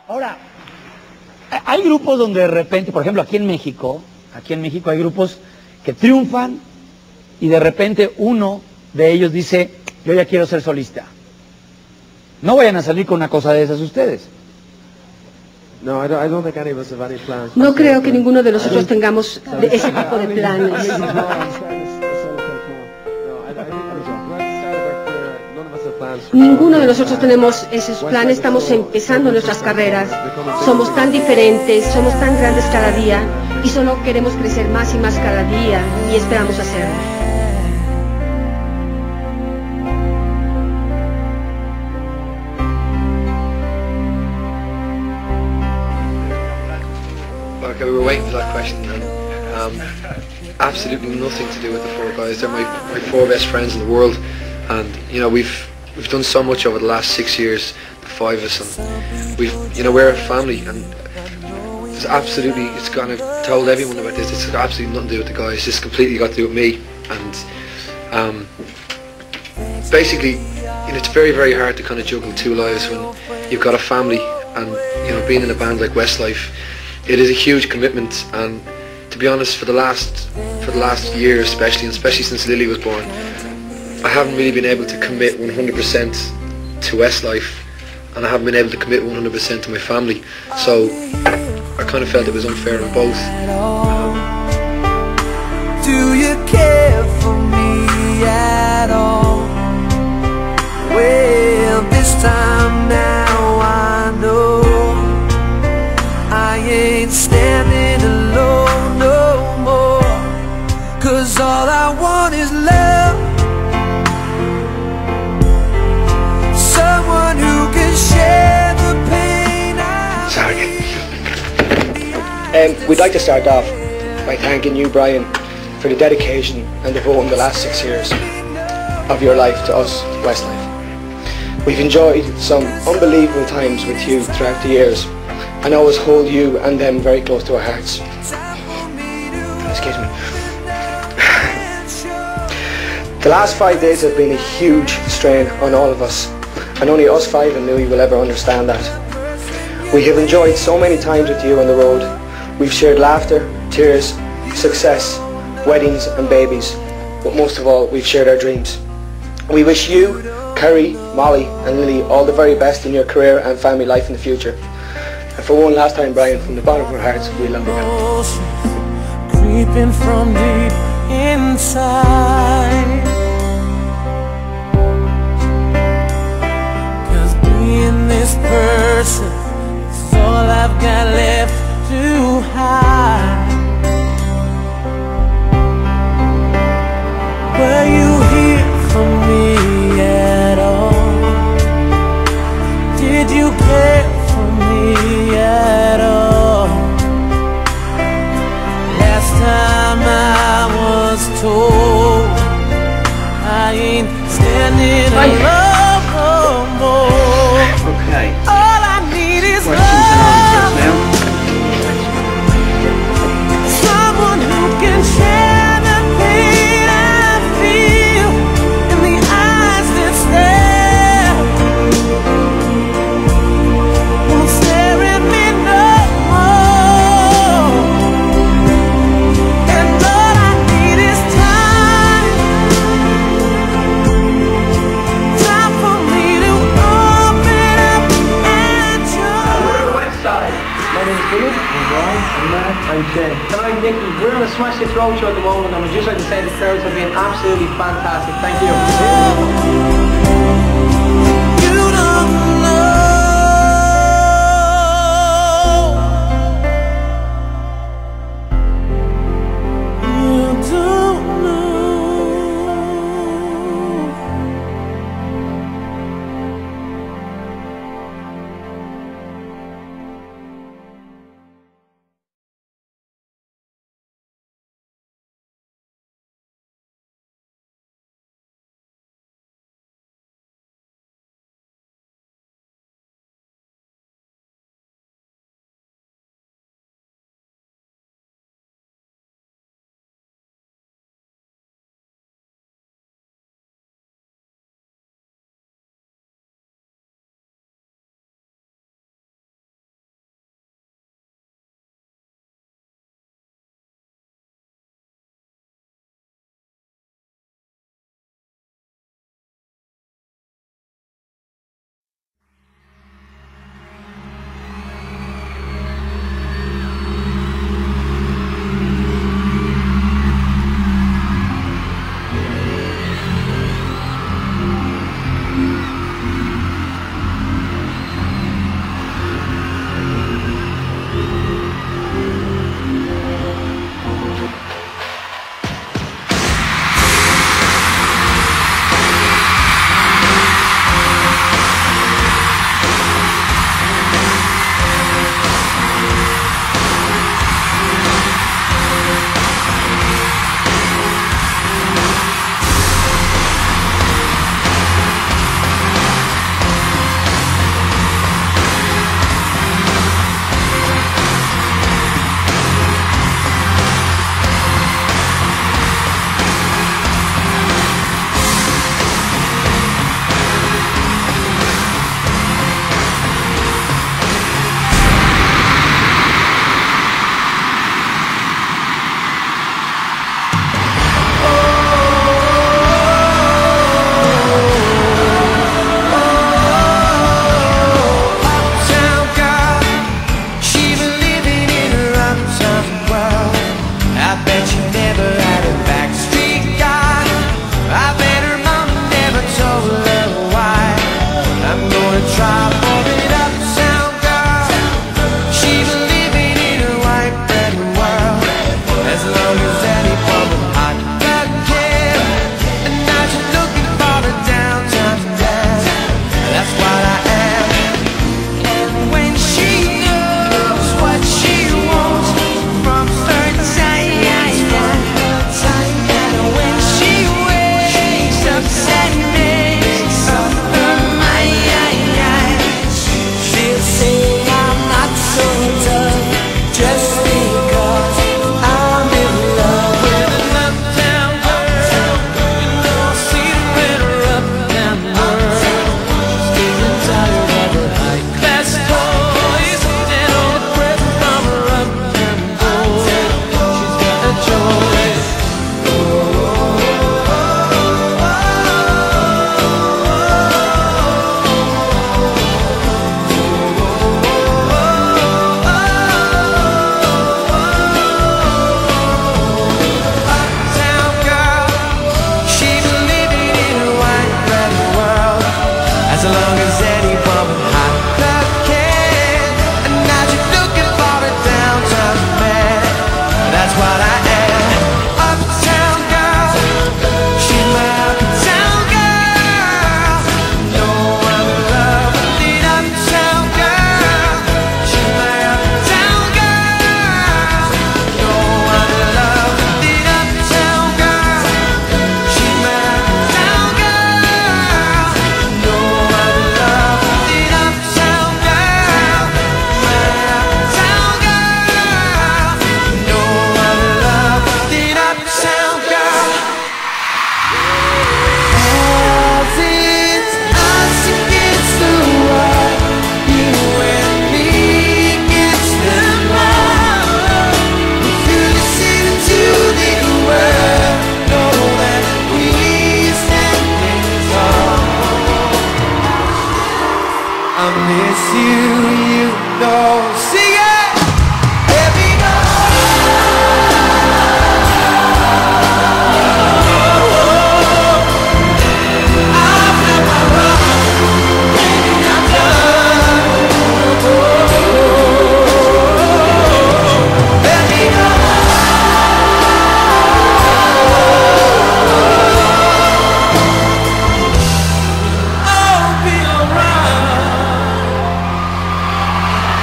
Ahora, hay grupos donde de repente, por ejemplo, aquí en México hay grupos que triunfan y de repente uno de ellos dice, yo ya quiero ser solista. No vayan a salir con una cosa de esas ustedes. No creo que ninguno de nosotros tengamos ese tipo de planes. Ninguno de nosotros tenemos esos planes, estamos empezando nuestras carreras, somos tan diferentes, somos tan grandes cada día y solo queremos crecer más y más cada día y esperamos hacerlo. Okay, we were waiting for that question, and absolutely nothing to do with the four guys. They're my four best friends in the world, and you know we've done so much over the last 6 years, the five of us, and we're a family, and it's kind of told everyone about this. It's absolutely nothing to do with the guys. It's completely got to do with me, and basically, it's very, very hard to kind of juggle two lives when you've got a family, and being in a band like Westlife. It is a huge commitment, and to be honest, for the last year especially since Lily was born, I haven't really been able to commit 100% to Westlife, and I haven't been able to commit 100% to my family. So I kind of felt it was unfair on both. Do you care for me at all? Well, this time now I know I ain't standing alone no more, 'cause all I want is love, someone who can share the pain. We'd like to start off by thanking you, Brian, for the dedication and devoting the last 6 years of your life to us, Westlife. We've enjoyed some unbelievable times with you throughout the years, and always hold you and them very close to our hearts. Excuse me. The last 5 days have been a huge strain on all of us, and only us five and Louis will ever understand that. We have enjoyed so many times with you on the road. We've shared laughter, tears, success, weddings and babies, but most of all, we've shared our dreams. We wish you, Kerry, Molly and Lily all the very best in your career and family life in the future. And for one last time, Brian, from the bottom of our hearts, we love you. Creeping from deep inside, 'cause being this person is all I've got left to hide. Were you here for me at all? Did you care for me at all? Last time I was told I ain't standing alone no more. Okay. All I need is Questions and answers love, now. someone who can share the pain I feel in the eyes that stare, won't stare at me no more. And all I need is time for me to open up and show. Westside. My name is Philip, I'm Brian, I'm Matt, I'm Jen. Tonight, Nicky, we're on a Smash Hits Roadshow at the moment, and we'd just like to say the crowds have been absolutely fantastic. Thank you.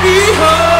Behold